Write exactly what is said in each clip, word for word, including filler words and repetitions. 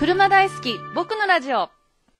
車大好き僕のラジオ。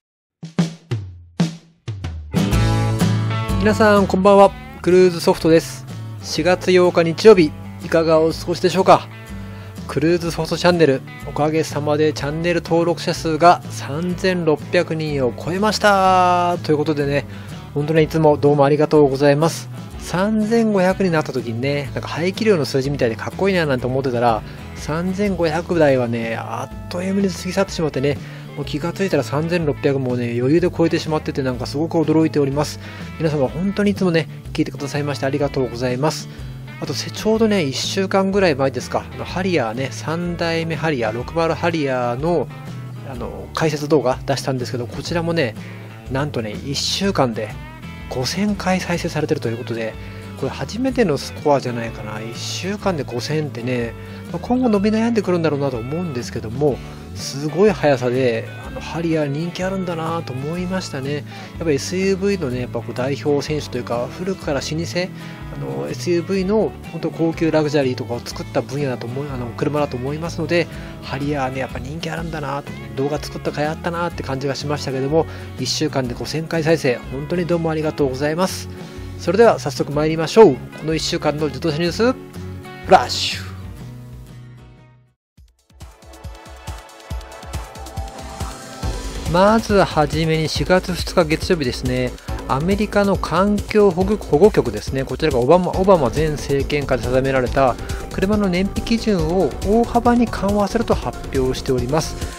皆さんこんばんは。クルーズソフトです。しがつようか日曜日、いかがお過ごしでしょうか。クルーズソフトチャンネル、おかげさまでチャンネル登録者数がさんぜんろっぴゃくにんを超えましたということでね、本当にいつもどうもありがとうございます。さんぜんごひゃくになった時にね、なんか排気量の数字みたいでかっこいいななんて思ってたら、さんぜんごひゃく台はね、あっという間に過ぎ去ってしまってね、もう気がついたらさんぜんろっぴゃくもね、余裕で超えてしまってて、なんかすごく驚いております。皆様本当にいつもね、聞いてくださいましてありがとうございます。あとちょうどね、いっしゅうかんぐらい前ですか、ハリアーね、さん代目ハリアー、ろくじゅうハリアーのあの解説動画出したんですけど、こちらもね、なんとね、いっしゅうかんでごせんかい再生されてるということで、これ初めてのスコアじゃないかな。いっしゅうかんでごせんってね、今後伸び悩んでくるんだろうなと思うんですけども、すごい速さであのハリアー人気あるんだなと思いましたね。やっぱり エスユーブイ のね、やっぱこう代表選手というか、古くから老舗あの エスユーブイ の本当高級ラグジュアリーとかを作った分野だと思う、あの車だと思いますので、ハリアーね、やっぱ人気あるんだなと、動画作った甲斐あったなって感じがしましたけども、いっしゅうかんでごせんかい再生、本当にどうもありがとうございます。それでは早速参りましょう。このいっしゅうかんの自動車ニュースフラッシュ。まずはじめにしがつふつか月曜日ですね、アメリカの環境保護保護局ですね、こちらがオバマ、オバマ前政権下で定められた車の燃費基準を大幅に緩和すると発表しております。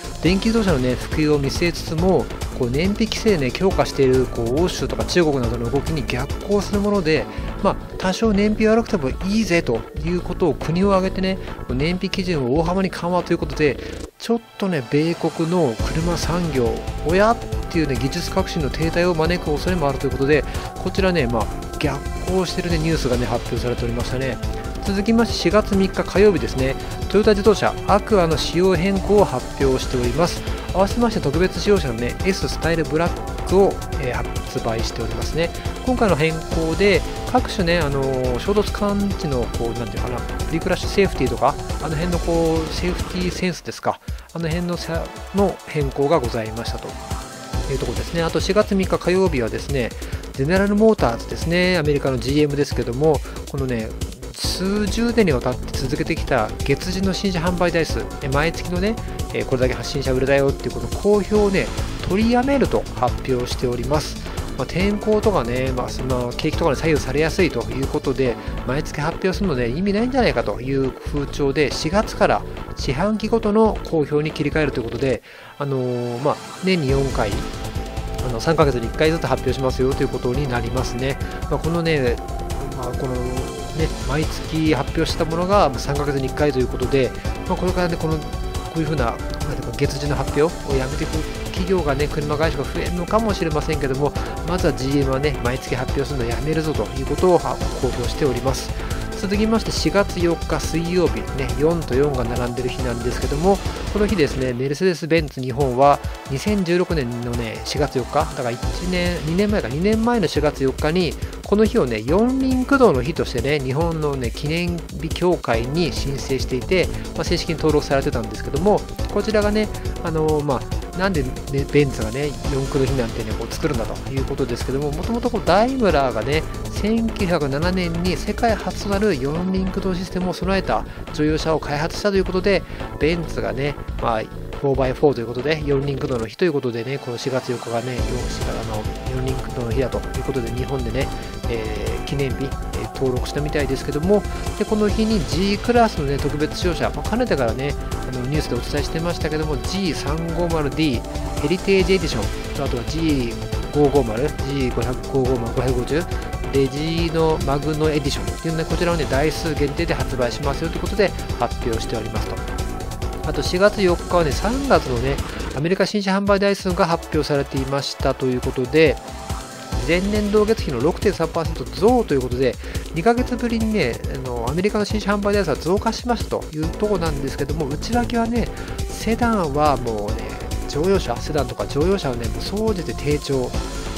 電気自動車の、ね、普及を見据えつつも、こう燃費規制、ね、強化しているこう欧州とか中国などの動きに逆行するもので、まあ、多少燃費悪くてもいいぜということを国を挙げて、ね、燃費基準を大幅に緩和ということで、ちょっとね、米国の車産業、親っていう、ね、技術革新の停滞を招く恐れもあるということで、こちらね、まあ、逆行している、ね、ニュースが、ね、発表されておりましたね。続きましてしがつみっか火曜日ですね、トヨタ自動車アクアの仕様変更を発表しております。合わせまして特別仕様車の、ね、S スタイルブラックを、えー、発売しておりますね。今回の変更で各種ね、あのー、衝突感知のこうなんていうかな、プリクラッシュセーフティーとか、あの辺のこうセーフティーセンスですか、あの辺のさの変更がございましたというところですね。あとしがつみっか火曜日はですね、ゼネラルモーターズですね、アメリカの ジーエム ですけども、このね、数十年にわたって続けてきた月次の新車販売台数、毎月のね、これだけ発信車売れだよっていうこの公表をね、取りやめると発表しております。まあ、天候とかね、まあ、その景気とかに左右されやすいということで、毎月発表するので意味ないんじゃないかという風潮で、しがつから四半期ごとの公表に切り替えるということで、あのー、まあ、年によんかい、あのさんかげつにいっかいずつ発表しますよということになりますね。まあ、このね、まあ、このね、毎月発表したものがさんかげつにいっかいということで、まあ、これからね、このこういうふうな、なんていうか月次の発表をやめていく企業がね、車会社が増えるのかもしれませんけども、まずは ジーエム はね、毎月発表するのをやめるぞということを公表しております。続きましてしがつよっか水曜日、ね、よんとよんが並んでる日なんですけども、この日ですね、メルセデス・ベンツ日本はにせんじゅうろくねんの、ね、しがつよっか、だからいちねん、にねんまえか、にねんまえのしがつよっかに、この日をね、四輪駆動の日としてね、日本の、ね、記念日協会に申請していて、まあ、正式に登録されてたんですけども、こちらがね、あのー、まあ、なんで、ね、ベンツがね、四駆の日なんてね、こう作るんだということですけども、もともとダイムラーがね、せんきゅうひゃくななねんに世界初となる四輪駆動システムを備えた乗用車を開発したということで、ベンツがね、まあ、フォーバイフォー ということで、四輪駆動の日ということでね、このしがつよっかがね、四輪駆動の日だということで、日本でね、えー、記念日、えー、登録したみたいですけども、でこの日に G クラスの、ね、特別使用車、まあ、かねてからね、あのニュースでお伝えしてましたけども、ジーさんごーまるディー ヘリテージエディション、あとは ジーごーごーまる、ジーごーごーまる、ごひゃくごじゅう、で G のマグノエディションっていうね、こちらをね、台数限定で発売しますよということで発表しておりますと。あとしがつよっかはね、さんがつのね、アメリカ新車販売台数が発表されていましたということで、前年同月比の ろくてんさんパーセント 増ということで、にかげつぶりにね、あのアメリカの新車販売台数は増加しましたというところなんですけども、内訳はね、セダンはもうね、乗用車、セダンとか乗用車はね、もう総じて低調、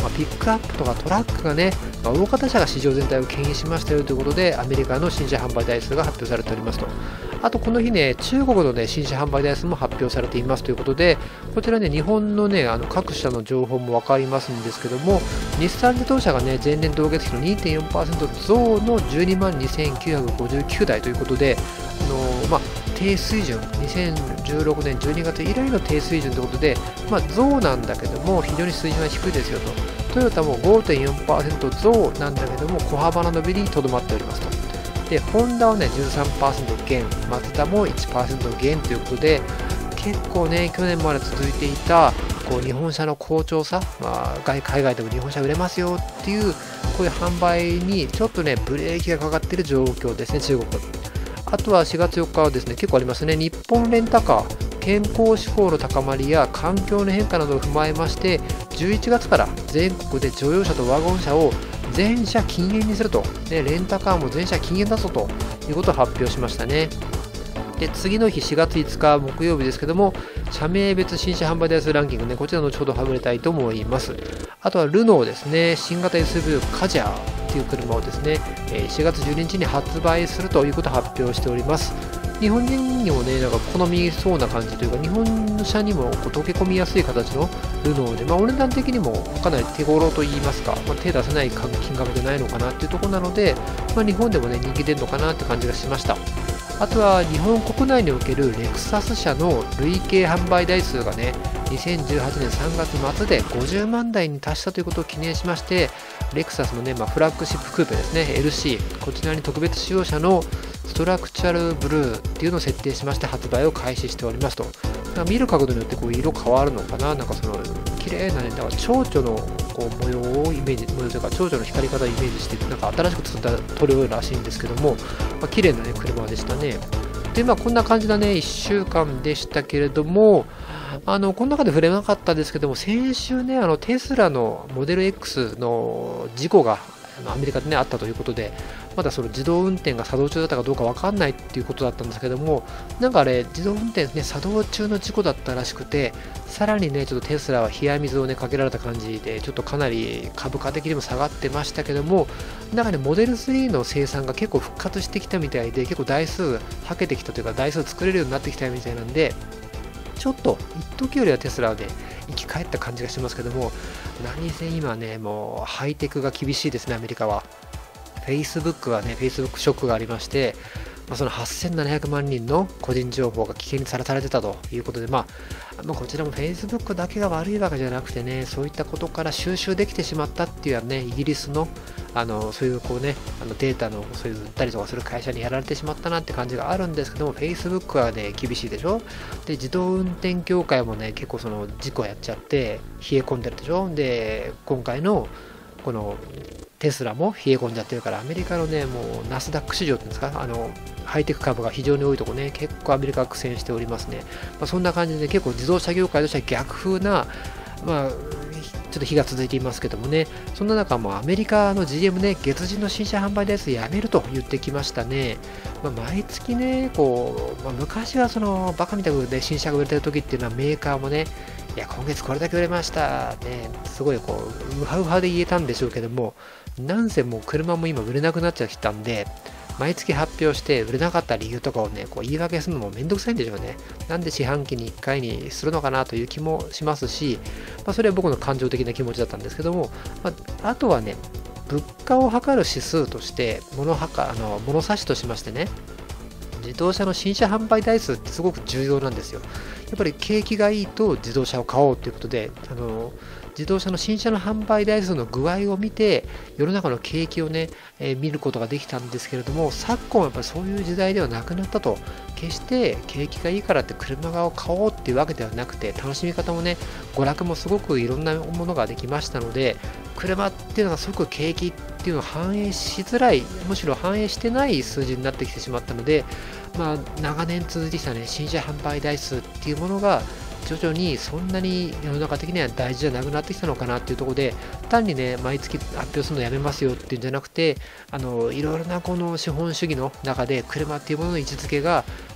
まあ、ピックアップとかトラックがね、まあ、大型車が市場全体を牽引しましたよということで、アメリカの新車販売台数が発表されておりますと。あとこの日ね、中国のね、新車販売台数も発表されていますということで、こちらね、日本のね、あの各社の情報も分かりますんですけども、日産自動車がね、前年同月比の にてんよんパーセント 増のじゅうにまんにせんきゅうひゃくごじゅうきゅうだいということで、あのーまあ、低水準、にせんじゅうろくねんじゅうにがつ以来の低水準ということで、まあ、増なんだけども、非常に水準は低いですよと。トヨタも ごてんよんパーセント 増なんだけども、小幅な伸びにとどまっておりますと。で、ホンダはね、じゅうさんパーセント 減、マツダも いちパーセント 減ということで、結構ね、去年まで続いていたこう日本車の好調さ、まあ、外海外でも日本車売れますよっていう、こういう販売にちょっとね、ブレーキがかかっている状況ですね、中国。あとはしがつよっかはですね、結構ありますね、日本レンタカー、健康志向の高まりや環境の変化などを踏まえまして、じゅういちがつから全国で乗用車とワゴン車を全車禁煙にすると、ね、レンタカーも全車禁煙だぞということを発表しましたね。で、次の日しがついつか木曜日ですけども、社名別新車販売台数ランキングね、こちらの後ほどはぶれたいと思います。あとはルノーですね、新型 エスユーブイ カジャーという車をですね、しがつじゅうににちに発売するということを発表しております。日本人にもね、なんか好みそうな感じというか、日本車にもこう溶け込みやすい形のルノーで、まあ、お値段的にもかなり手頃といいますか、まあ、手出せない金額じゃないのかなっていうところなので、まあ、日本でもね、人気出るのかなって感じがしました。あとは日本国内におけるレクサス社の累計販売台数がね、にせんじゅうはちねんさんがつまつでごじゅうまんだいに達したということを記念しまして、レクサスのね、まあ、フラッグシップクーペですね、エルシー、こちらに特別仕様車のストラクチャルブルーっていうのを設定しまして発売を開始しておりますと。見る角度によってこう色変わるのかな、なんかその綺麗なね、だから蝶々のこう模様をイメージ、模様というか蝶々の光り方をイメージして、なんか新しく作った塗料らしいんですけども、まあ、綺麗なね、車でしたね。で、まあこんな感じだね、いっしゅうかんでしたけれども、あの、この中で触れなかったですけども、先週ね、あのテスラのモデル X の事故がアメリカでね、あったということで、まだその自動運転が作動中だったかどうか分かんないっていうことだったんですけども、なんかあれ、自動運転ね、作動中の事故だったらしくて、さらにね、ちょっとテスラは冷や水をね、かけられた感じで、ちょっとかなり株価的にも下がってましたけども、なんかね、モデルスリーの生産が結構復活してきたみたいで、結構台数はけてきたというか、台数作れるようになってきたみたいなんで、ちょっと一時よりはテスラで生き返った感じがしますけども、何せ今ね、もうハイテクが厳しいですね、アメリカは。Facebook はね、Facebook ショックがありまして、まあ、そのはっせんななひゃくまんにんの個人情報が危険にさらされてたということで、まあ、まあ、こちらも Facebook だけが悪いわけじゃなくてね、そういったことから収集できてしまったっていうのはね、イギリスのあのそういうこうね、あのデータのそういう売ったりとかする会社にやられてしまったなって感じがあるんですけども、Facebook はね、厳しいでしょ。で、自動運転協会もね、結構その事故やっちゃって冷え込んでるでしょ。で、今回のこのテスラも冷え込んじゃってるから、アメリカのね、もうナスダック市場っていうんですか、あのハイテク株が非常に多いところね、結構アメリカは苦戦しておりますね。まあ、そんな感じで結構自動車業界としては逆風な、まあ、ちょっと日が続いていますけどもね、そんな中もアメリカの ジーエム ね、月次の新車販売台数やめると言ってきましたね。まあ、毎月ね、こう、まあ、昔はそのバカみたくで新車が売れてる時っていうのはメーカーもね、いや、今月これだけ売れました、ね、すごいこう、ウハウハで言えたんでしょうけども、なんせもう車も今売れなくなっちゃったんで、毎月発表して売れなかった理由とかをね、こう言い訳するのもめんどくさいんでしょうね。なんで四半期にいっかいにするのかなという気もしますし、まあ、それは僕の感情的な気持ちだったんですけども、まあ、あとはね、物価を測る指数として、物はかあの物差しとしましてね、自動車の新車販売台数ってすごく重要なんですよ。やっぱり景気がいいと自動車を買おうということで、あの自動車の新車の販売台数の具合を見て、世の中の景気をね、えー、見ることができたんですけれども、昨今はやっぱりそういう時代ではなくなったと。決して景気がいいからって車を買おうっていうわけではなくて、楽しみ方もね、娯楽もすごくいろんなものができましたので、車っていうのがすごく景気っていうのを反映しづらい、むしろ反映してない数字になってきてしまったので、まあ、長年続いてきたね、新車販売台数っていうものが、徐々にそんなに世の中的には大事じゃなくなってきたのかなっていうところで、単にね、毎月発表するのやめますよっていうんじゃなくて、あのいろいろなこの資本主義の中で車っていうものの位置づけが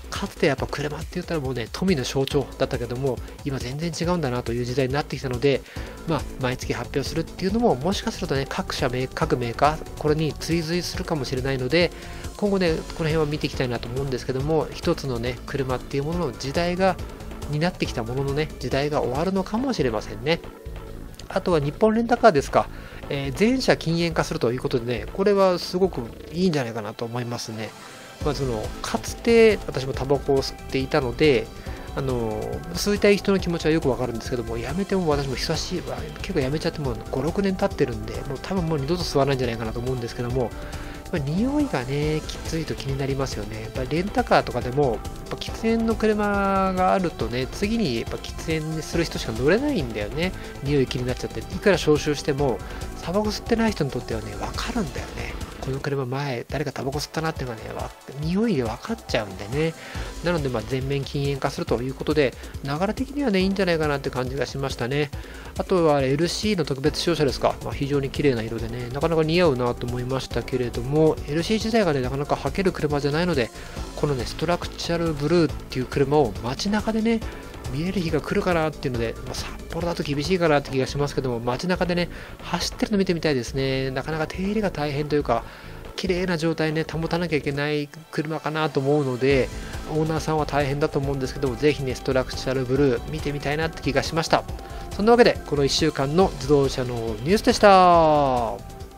かつてやっぱ車って言ったらもうね、富の象徴だったけども、今全然違うんだなという時代になってきたので、まあ、毎月発表するっていうのも、もしかするとね、各社メー、各メーカー、これに追随するかもしれないので、今後ね、この辺は見ていきたいなと思うんですけども、一つのね、車っていうものの時代が、になってきたもののね、時代が終わるのかもしれませんね。あとは日本レンタカーですか、えー、全車禁煙化するということでね、これはすごくいいんじゃないかなと思いますね。まあ、そのかつて私もタバコを吸っていたので、あの吸いたい人の気持ちはよくわかるんですけども、やめても私も久しい、結構やめちゃってもご、ろくねん経ってるんで、もう多分もう二度と吸わないんじゃないかなと思うんですけども、やっぱ匂いがね、きついと気になりますよね。やっぱレンタカーとかでも、やっぱ喫煙の車があるとね、次にやっぱ喫煙する人しか乗れないんだよね。匂い気になっちゃって、いくら招集しても、タバコ吸ってない人にとってはね、わかるんだよね。この車前、誰かタバコ吸ったなっていうのがね、匂いで分かっちゃうんでね。なので、まあ全面禁煙化するということで、流れ的にはね、いいんじゃないかなって感じがしましたね。あとは エルシー の特別使用車ですか。まあ、非常に綺麗な色でね、なかなか似合うなと思いましたけれども、エルシー 自体がね、なかなか履ける車じゃないので、このね、ストラクチャルブルーっていう車を街中でね、見える日が来るかなっていうので、まあ、札幌だと厳しいかなって気がしますけども、街中でね、走ってるの見てみたいですね。なかなか手入れが大変というか、綺麗な状態ね、保たなきゃいけない車かなと思うので、オーナーさんは大変だと思うんですけども、ぜひね、ストラクチャルブルー見てみたいなって気がしました。そんなわけで、このいっしゅうかんの自動車のニュースでした。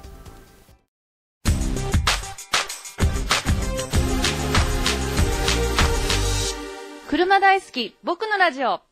車大好き、僕のラジオ。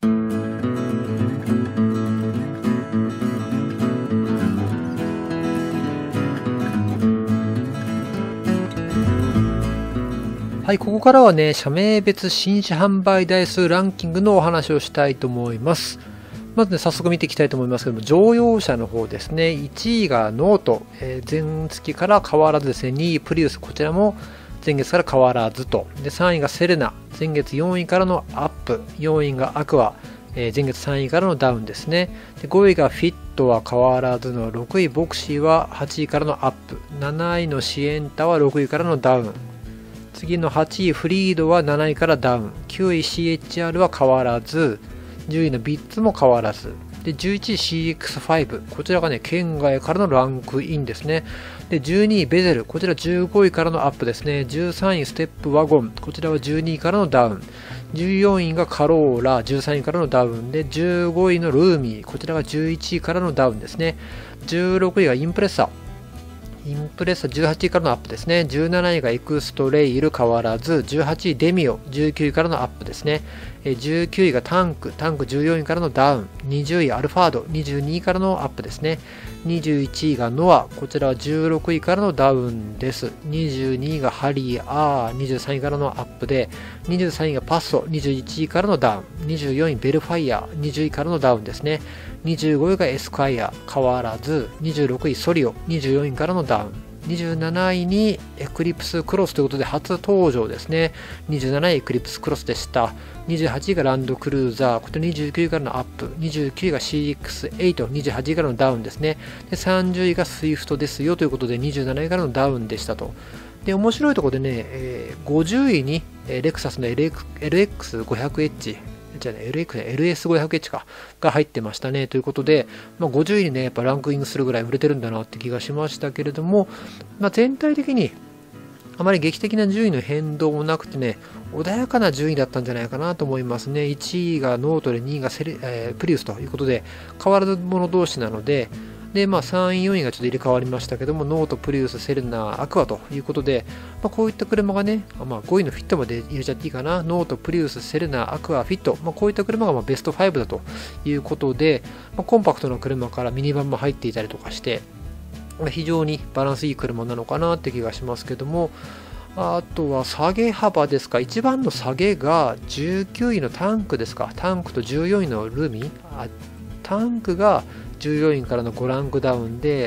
はい、ここからはね、社名別新車販売台数ランキングのお話をしたいと思います。まずね、早速見ていきたいと思いますけども、乗用車の方ですね、いちいがノート、えー、前月から変わらずですね、にいプリウス、こちらも前月から変わらずと。で、さんいがセレナ、前月よんいからのアップ、よんいがアクア、えー、前月さんいからのダウンですね。で、ごいがフィットは変わらずの、ろくいボクシーははちいからのアップ、なないのシエンタはろくいからのダウン。次のはちいフリードはなないからダウン、きゅうい シーエイチアール は変わらず、じゅういのビッツも変わらず、でじゅういちい シーエックスファイブ、こちらがね、県外からのランクインですね。でじゅうにいベゼル、こちらじゅうごいからのアップですね。じゅうさんいステップワゴン、こちらはじゅうにいからのダウン。じゅうよんいがカローラ、じゅうさんいからのダウンで、じゅうごいのルーミー、こちらがじゅういちいからのダウンですね。じゅうろくいがインプレッサ、インプレッサじゅうはちいからのアップですね。じゅうなないがエクストレイル変わらず、じゅうはちいデミオ、じゅうきゅういからのアップですね。じゅうきゅういがタンク、タンクじゅうよんいからのダウン、にじゅういアルファード、にじゅうにいからのアップですね。にじゅういちいがノア、こちらはじゅうろくいからのダウンです。にじゅうにいがハリーアー、にじゅうさんいからのアップで、にじゅうさんいがパッソ、にじゅういちいからのダウン、にじゅうよんいベルファイア、にじゅういからのダウンですね。にじゅうごいがエスカイア、変わらず、にじゅうろくいソリオ、にじゅうよんいからのダウン。にじゅうなないにエクリプスクロスということで初登場ですね。にじゅうなないエクリプスクロスでした。にじゅうはちいがランドクルーザー、こちらにじゅうきゅういからのアップ、にじゅうきゅういが シーエックスエイト、にじゅうはちいからのダウンですね。で、さんじゅういがスイフトですよということでにじゅうなないからのダウンでしたと。で、面白いところでね、えー、ごじゅういに、えー、レクサスの エルエックスごひゃくエイチ、じゃあね、エルエスごひゃくエイチ か、が入ってましたね。ということで、まあ、ごじゅういにね、やっぱランクインするぐらい売れてるんだなって気がしましたけれども、まあ、全体的にあまり劇的な順位の変動もなくてね、穏やかな順位だったんじゃないかなと思いますね。いちいがノートでにいがセレ、えー、プリウスということで、変わらず者同士なので、で、まあ、さんい、よんいがちょっと入れ替わりましたけども、ノート、プリウス、セレナ、アクアということで、まあ、こういった車がね、まあ、ごいのフィットまで入れちゃっていいかな。ノート、プリウス、セレナ、アクア、フィット。まあ、こういった車がまあベストファイブだということで、まあ、コンパクトな車からミニバンも入っていたりとかして、非常にバランスいい車なのかなって気がしますけども、あとは下げ幅ですか。一番の下げがじゅうきゅういのタンクですか。タンクとじゅうよんいのルーミー。あタンクがじゅうよんいからのごランクダウンで、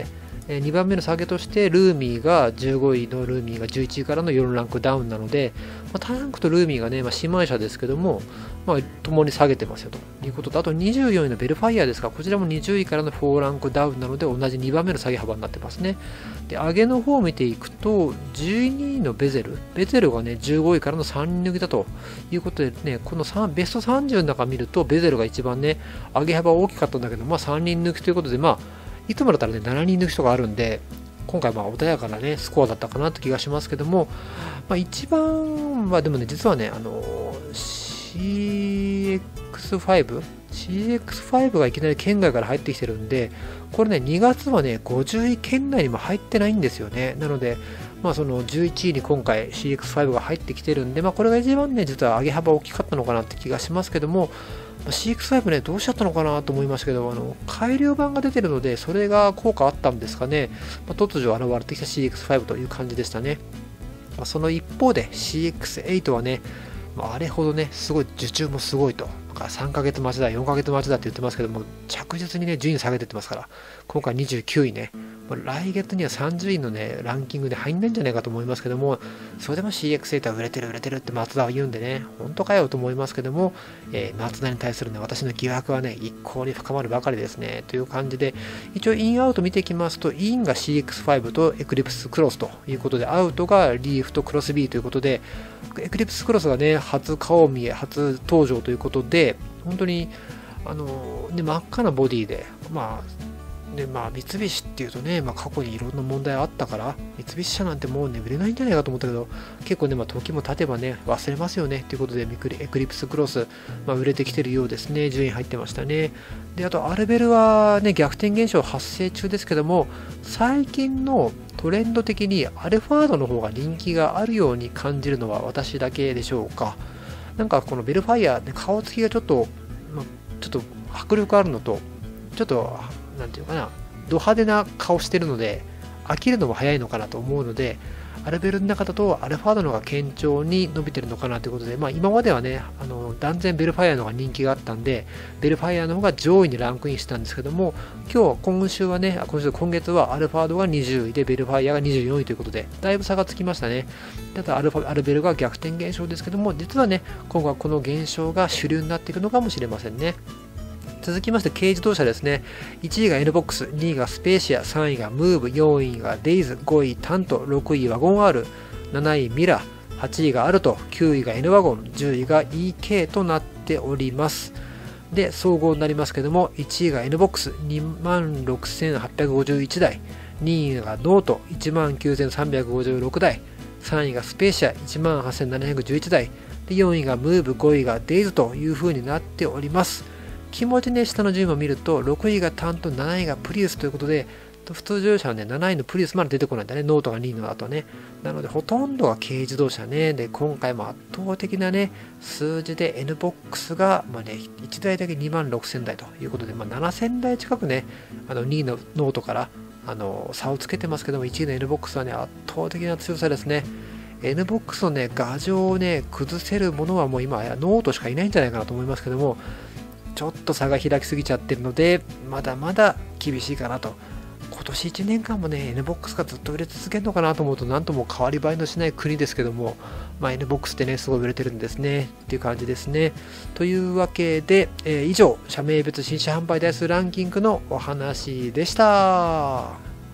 えー、にばんめの下げとしてルーミーがじゅうごいのルーミーがじゅういちいからのよんランクダウンなので、まあ、タンクとルーミーがね、まあ、姉妹車ですけども、まあ、共に下げてますよということと、あとにじゅうよんいのベルファイアですが、こちらもにじゅういからのよんランクダウンなので、同じにばんめの下げ幅になってますね。で、上げの方を見ていくと、じゅうにいのベゼル、ベゼルがね、じゅうごいからのさんにん抜きだということでね、このベストさんじゅうの中見ると、ベゼルが一番ね、上げ幅大きかったんだけど、まあさんにん抜きということで、まあ、いつもだったらね、しちにん抜きとかあるんで、今回まあ穏やかなね、スコアだったかなって気がしますけども、まあ一番はでもね、実はね、あの、シーエックスファイブ? シーエックスファイブ がいきなり県外から入ってきてるんで、これね、にがつはね、ごじゅうい圏内にも入ってないんですよね。なので、まあそのじゅういちいに今回 シーエックスファイブ が入ってきてるんで、まあこれが一番ね、実は上げ幅大きかったのかなって気がしますけども、シーエックスファイブ ね、どうしちゃったのかなと思いましたけど、あの改良版が出てるので、それが効果あったんですかね。まあ、突如現れてきた シーエックスファイブ という感じでしたね。まあ、その一方で シーエックスエイト はね、まあ、あれほどね、すごい受注もすごいと。さんかげつ待ちだ、よんかげつ待ちだって言ってますけども、着実にね、順位下げてってますから、今回にじゅうきゅういね、まあ、来月にはさんじゅういのね、ランキングで入んないんじゃないかと思いますけども、それでも シーエックスエイト は売れてる売れてるって松田は言うんでね、本当かよと思いますけども、えー、松田に対するね、私の疑惑はね、一向に深まるばかりですね、という感じで、一応インアウト見ていきますと、インが シーエックスファイブ とエクリプスクロスということで、アウトがリーフとクロス B ということで、エクリプスクロスがね、初顔見え、初登場ということで、本当にあの、ね、真っ赤なボディで、まあねまあ、三菱っていうとね、まあ、過去にいろんな問題あったから、三菱車なんてもうね、売れないんじゃないかと思ったけど、結構ね、まあ、時も経てばね、忘れますよねということで、エクリプスクロス、まあ、売れてきてるようですね、順位入ってましたね。で、あと、アルベルはね、逆転現象発生中ですけども、最近のトレンド的にアルファードの方が人気があるように感じるのは私だけでしょうか。なんかこのベルファイア、ね、顔つきがちょっと、まあ、ちょっと迫力あるのと、ちょっと、なんていうかな、ド派手な顔してるので、飽きるのも早いのかなと思うので、アルベルの中だとアルファードの方が堅調に伸びてるのかなということで、まあ今まではね、あの断然ベルファイアの方が人気があったんで、ベルファイアの方が上位にランクインしたんですけども、今日、今週はね、今週、今月はアルファードがにじゅういで、ベルファイアがにじゅうよんいということで、だいぶ差がつきましたね。ただアルファ、アルベルが逆転現象ですけども、実はね、今後はこの現象が主流になっていくのかもしれませんね。続きまして軽自動車ですね。いちいが N ボックス、にいがスペーシア、さんいがムーブ、よんいがデイズ、ごいタント、ろくいワゴン R、なないミラ、はちいがアルト、きゅういが N ワゴン、じゅういが イーケー となっております。で、総合になりますけども、いちいが N ボックス、にまんろくせんはっぴゃくごじゅういちだい、にいがノート、いちまんきゅうせんさんびゃくごじゅうろくだい、さんいがスペーシア、いちまんはっせんななひゃくじゅういちだい、でよんいがムーブ、ごいがデイズという風になっております。気持ちね、下の順位を見ると、ろくいがタント、なないがプリウスということで、普通乗用車はね、なないのプリウスまで出てこないんだね、ノートがにいの後はね。なので、ほとんどが軽自動車ね。で、今回も圧倒的なね、数字で N ボックスが、まあね、いちだいだけにまんろくせんだいということで、まあ、ななせんだい近くね、あのにいのノートからあの差をつけてますけども、いちいの N ボックスはね、圧倒的な強さですね。N ボックスのね、牙城をね、崩せるものはもう今、ノートしかいないんじゃないかなと思いますけども、ちょっと差が開きすぎちゃってるので、まだまだ厳しいかなと。今年いちねんかんもね、N ボックスがずっと売れ続けるのかなと思うと、なんとも変わり映えのしない国ですけども、まあ、N ボックスってね、すごい売れてるんですね。っていう感じですね。というわけで、えー、以上、社名別新車販売台数ランキングのお話でした。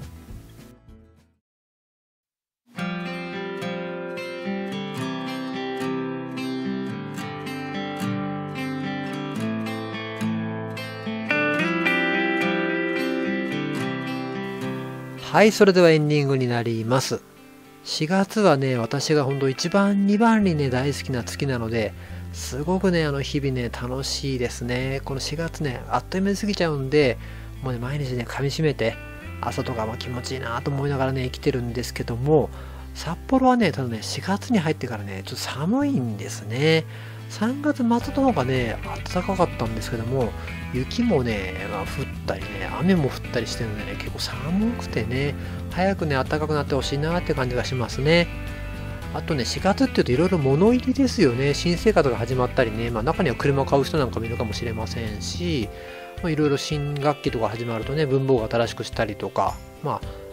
はい、それではエンディングになります。しがつはね、私が本当いちばん、にばんにね、大好きな月なので、すごくね、あの日々ね、楽しいですね。このしがつね、あっという間に過ぎちゃうんで、もうね、毎日ね、噛み締めて、朝とかも気持ちいいなと思いながらね、生きてるんですけども、札幌はね、ただね、しがつに入ってからね、ちょっと寒いんですね。さんがつ末の方がね、暖かかったんですけども、雪もね、まあ、降ったりね、雨も降ったりしてるのでね、結構寒くてね、早くね、暖かくなってほしいなって感じがしますね。あとね、しがつっていうといろいろ物入りですよね。新生活が始まったりね、まあ中には車を買う人なんかもいるかもしれませんし、まあ、いろいろ新学期とか始まるとね、文房具を新しくしたりとか、まあ、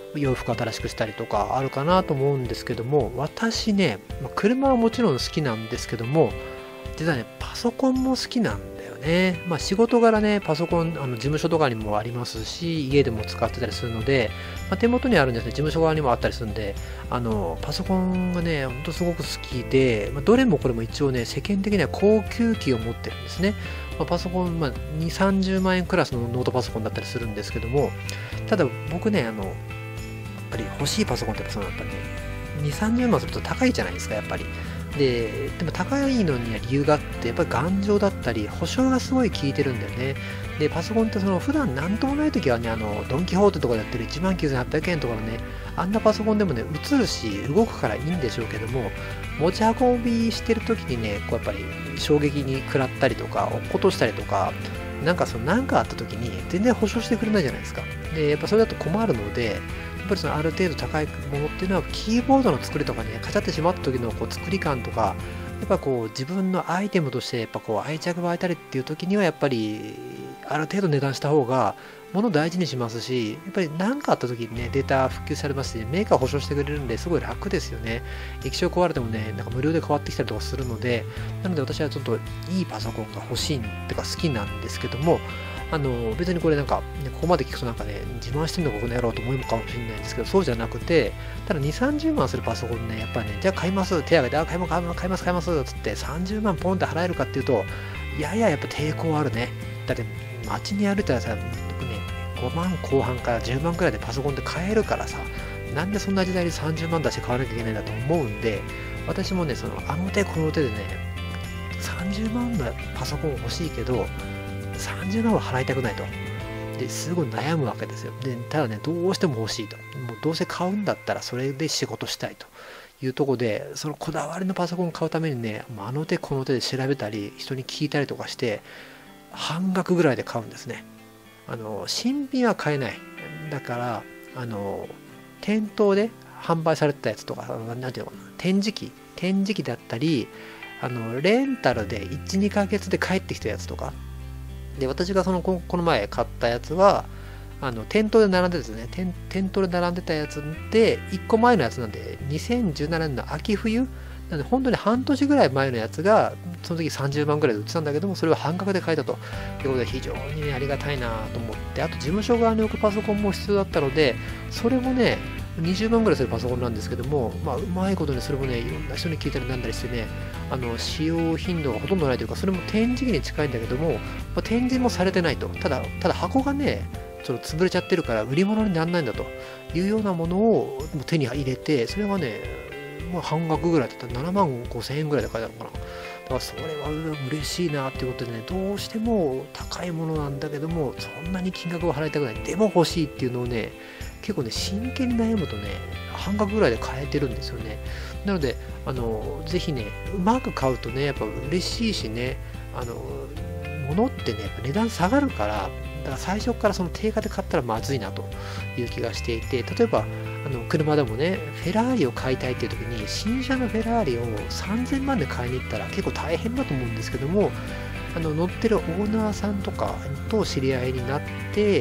洋服新しくしたりとかあるかなと思うんですけども、私ね、まあ車はもちろん好きなんですけども、実はね、パソコンも好きなんだよね。まあ仕事柄ね、パソコン、あの事務所とかにもありますし、家でも使ってたりするので、まあ、手元にあるんですね、事務所側にもあったりするんで、あの、パソコンがね、ほんとすごく好きで、まあ、どれもこれも一応ね、世間的には高級機を持ってるんですね。まあ、パソコン、まあ、に、さんじゅうまん円クラスのノートパソコンだったりするんですけども、ただ僕ね、あの、やっぱり欲しいパソコンってそうやっぱね、に、さんじゅうまんすると高いじゃないですか、やっぱり。で、でも高いのには理由があって、やっぱり頑丈だったり、保証がすごい効いてるんだよね。で、パソコンってその普段なんともない時はね、あの、ドンキホーテとかでやってるいちまんきゅうせんはっぴゃくえんとかのね、あんなパソコンでもね、映るし、動くからいいんでしょうけども、持ち運びしてる時にね、こうやっぱり衝撃に食らったりとか、落っことしたりとか、なんかその何かあった時に全然保証してくれないじゃないですか。で、やっぱそれだと困るので、やっぱりそのある程度高いものっていうのは、キーボードの作りとかね、カチャってしまった時のこう作り感とか、やっぱこう自分のアイテムとしてやっぱこう愛着が湧いたりっていう時にはやっぱりある程度値段した方が物を大事にしますし、やっぱり何かあった時にね、データ復旧されますし、メーカー保証してくれるんですごい楽ですよね。液晶壊れてもね、なんか無料で変わってきたりとかするので、なので私はちょっといいパソコンが欲しいってか好きなんですけども、あの別にこれなんか、ね、ここまで聞くとなんかね、自慢してんのかこの野郎と思うかもしれないんですけど、そうじゃなくて、ただに、さんじゅうまんするパソコンね、やっぱりね、じゃあ買います、手挙げて、あ、買います、買います、買います、買いますつってさんじゅうまんポンって払えるかっていうと、やややっぱ抵抗あるね。だって街に歩いたらさ、ね、ごまんこう半からじゅうまんくらいでパソコンって買えるからさ、なんでそんな時代にさんじゅうまん出して買わなきゃいけないんだと思うんで、私もね、そのあの手この手でね、さんじゅうまんのパソコン欲しいけど、さんじゅうまんは払いたくないと。ですごい悩むわけですよ。で、ただね、どうしても欲しいと。もうどうせ買うんだったらそれで仕事したいというところで、そのこだわりのパソコンを買うためにね、あの手この手で調べたり、人に聞いたりとかして、半額ぐらいで買うんですね。あの、新品は買えない。だから、あの、店頭で販売されてたやつとか、なんていうのかな、展示機、展示機だったり、あの、レンタルでいち、にかげつで帰ってきたやつとか、で、私がそのこの前買ったやつは、あの、店頭で並んでですね、店店頭で並んでたやつで、いっこまえのやつなんで、にせんじゅうななねんの秋冬、なんで本当に半年ぐらい前のやつが、その時さんじゅうまんぐらいで売ってたんだけども、それを半額で買えたということで、非常にね、ありがたいなと思って、あと事務所側に置くパソコンも必要だったので、それもね、にじゅうまんぐらいするパソコンなんですけども、まあ、うまいことにそれもね、いろんな人に聞いたりなんだりしてね、あの、使用頻度がほとんどないというか、それも展示機に近いんだけども、まあ、展示もされてないと。ただ、ただ箱がね、ちょっと潰れちゃってるから売り物にならないんだというようなものを手に入れて、それがね、まあ、半額ぐらいだったらななまんごせんえんぐらいで買えたのかな。だからそれは嬉しいなっていうことでね、どうしても高いものなんだけども、そんなに金額を払いたくない。でも欲しいっていうのをね、結構ね、真剣に悩むとね、半額ぐらいで買えてるんですよね。なので、あの、ぜひね、うまく買うとね、やっぱ嬉しいしね、あの、物ってね、やっぱ値段下がるから、だから最初からその定価で買ったらまずいなという気がしていて、例えば、あの車でもね、フェラーリを買いたいっていう時に、新車のフェラーリをさんぜんまんで買いに行ったら結構大変だと思うんですけども、あの乗ってるオーナーさんとかと知り合いになって、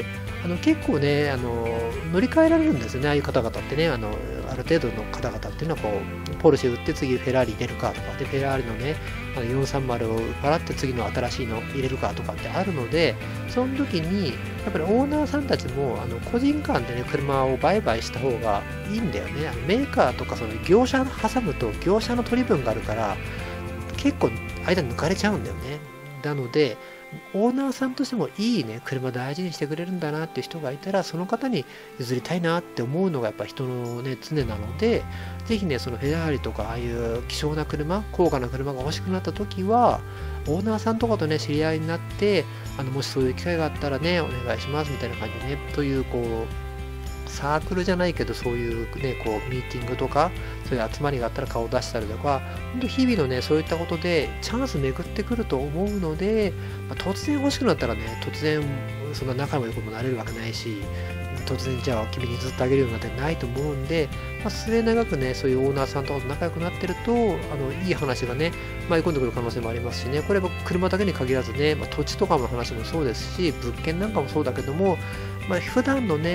あの結構ね、あの乗り換えられるんですよね、ああいう方々ってね、あのある程度の方々っていうのはこう、ポルシェ売って次フェラーリ入れるかとか、で、フェラーリのね、あのよんさんまるを払って次の新しいの入れるかとかってあるので、その時に、やっぱりオーナーさんたちも、あの個人間でね、車を売買した方がいいんだよね。あのメーカーとかその業者挟むと業者の取り分があるから、結構間抜かれちゃうんだよね。なので、オーナーさんとしてもいいね、車大事にしてくれるんだなっていう人がいたら、その方に譲りたいなって思うのがやっぱ人のね、常なので、ぜひね、そのフェラーリとか、ああいう希少な車、高価な車が欲しくなった時は、オーナーさんとかとね、知り合いになって、あの、もしそういう機会があったらね、お願いしますみたいな感じでね、という、こう、サークルじゃないけど、そういうね、こう、ミーティングとか、そういう集まりがあったら顔を出したりとか、本当日々のね、そういったことで、チャンス巡ってくると思うので、まあ、突然欲しくなったらね、突然、そんな仲良くもなれるわけないし、突然じゃあ君にずっとあげるようになってないと思うんで、まあ、末永くね、そういうオーナーさんとかと仲良くなってると、あの、いい話がね、舞い込んでくる可能性もありますしね、これは車だけに限らずね、まあ、土地とかの話もそうですし、物件なんかもそうだけども、まあ、普段のね、こ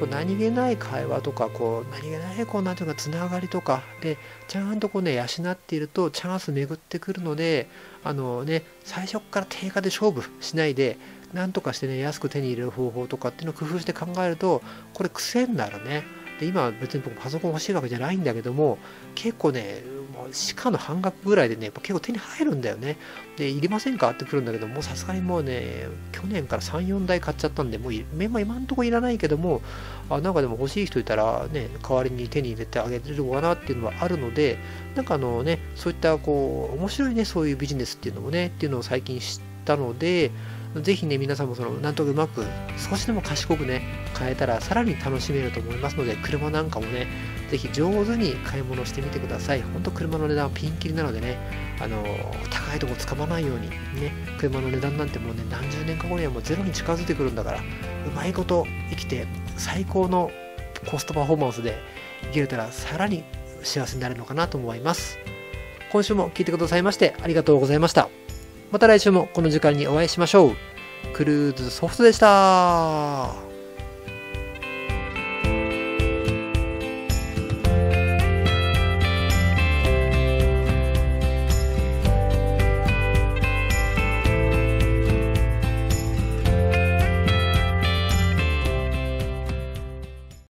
こう何気ない会話とか、こう何気ないこうなんていうかつながりとかでちゃんとこうね養っているとチャンス巡ってくるので、あのね最初から定価で勝負しないで、なんとかしてね安く手に入れる方法とかっていうのを工夫して考えると、これ癖になるね。で今別に僕パソコン欲しいわけじゃないんだけども、結構ねもう市価の半額ぐらいでね結構手に入るんだよね。でいりませんかってくるんだけども、さすがにもうね去年からさん、よんだい買っちゃったんで、もう今今んとこいらないけども、あなんかでも欲しい人いたらね代わりに手に入れてあげれるのかなっていうのはあるので、なんかあのねそういったこう面白いねそういうビジネスっていうのもねっていうのを最近知ったので、ぜひね、皆さんもその、なんとかうまく、少しでも賢くね、変えたら、さらに楽しめると思いますので、車なんかもね、ぜひ上手に買い物してみてください。ほんと車の値段はピンキリなのでね、あの、高いとこつかまないように、ね、車の値段なんてもうね、何十年か後にはもうゼロに近づいてくるんだから、うまいこと生きて、最高のコストパフォーマンスで生きれたら、さらに幸せになるのかなと思います。今週も聞いてくださいまして、ありがとうございました。また来週もこの時間にお会いしましょう。クルーズソフトでした。